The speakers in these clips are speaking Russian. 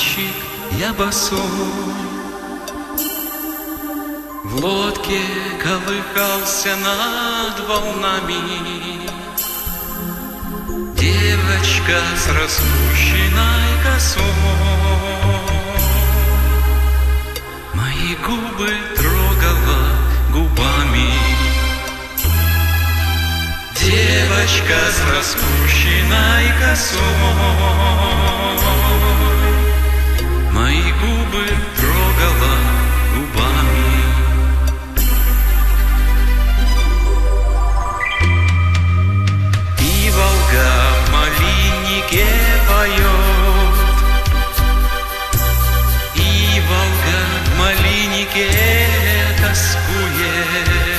мальчик, я босой. В лодке колыхался над волнами девочка с распущенной косой. Мои губы трогала губами девочка с распущенной косой. Мои губы трогала губами. И Волга в малиннике поет, и Волга в малиннике тоскует.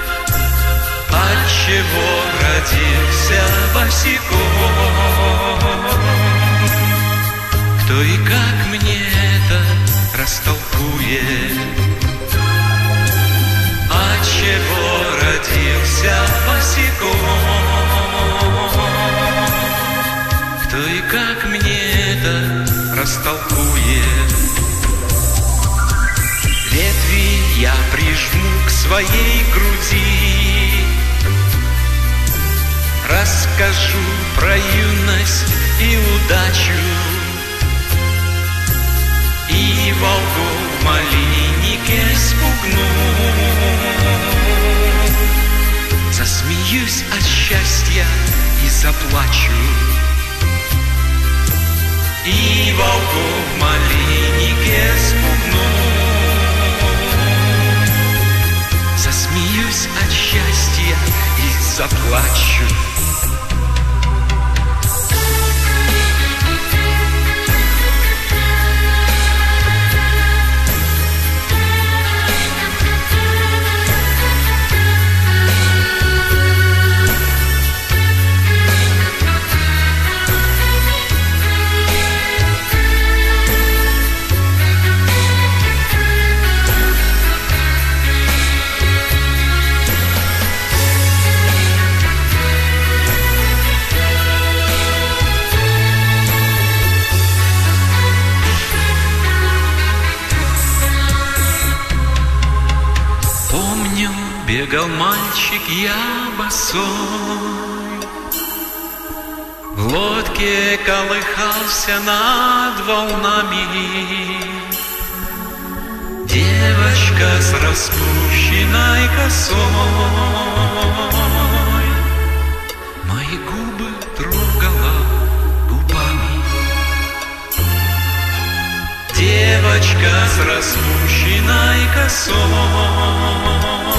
Отчего родился босиком? Кто и как мне это растолкует? Отчего родился босиком? Кто и как мне это растолкует? Ветви я прижму к своей груди, расскажу про юность и удачу, и Волгу в малиннике спугну. Засмеюсь от счастья и заплачу, и Волгу в малиннике спугну. Засмеюсь от счастья и заплачу. Бегал мальчик, я босой, в лодке колыхался над волнами девочка с распущенной косой. Мои губы трогала губами девочка с распущенной косой.